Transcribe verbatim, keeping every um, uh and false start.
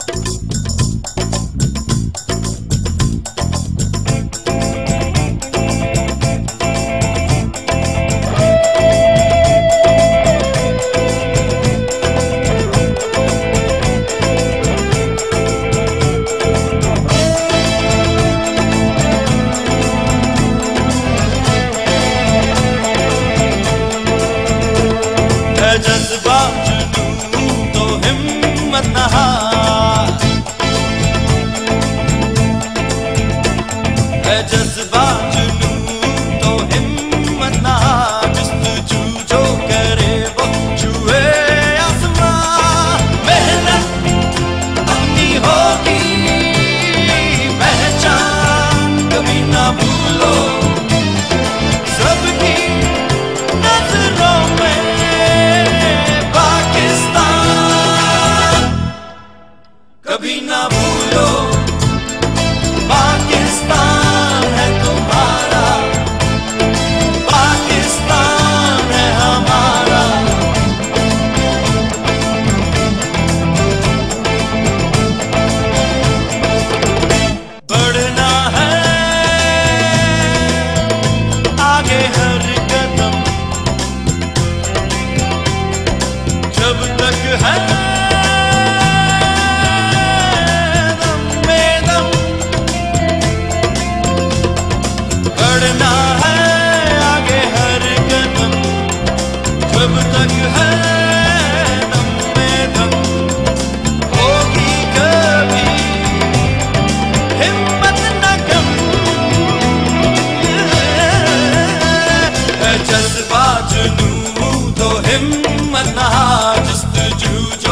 जज्बा जुनून तो हिम्मत न हार, है जज्बा जुनून तो हिम्मत न हार। जस्तजू जो करे वो छुए आसमां, मेहनत अपनी होगी पहचान, कभी ना भूलो सबकी नजरों में कभी ना भूलो पाकिस्तान है तुम्हारा, पाकिस्तान है हमारा। बढ़ना है आगे हर कदम, जब तक है बढ़ना है आगे हर कदम, जब तक है दम में दम। होगी कभी हिम्मत न कम, है जज्बा जुनून तो हिम्मत न हार। जस्तजू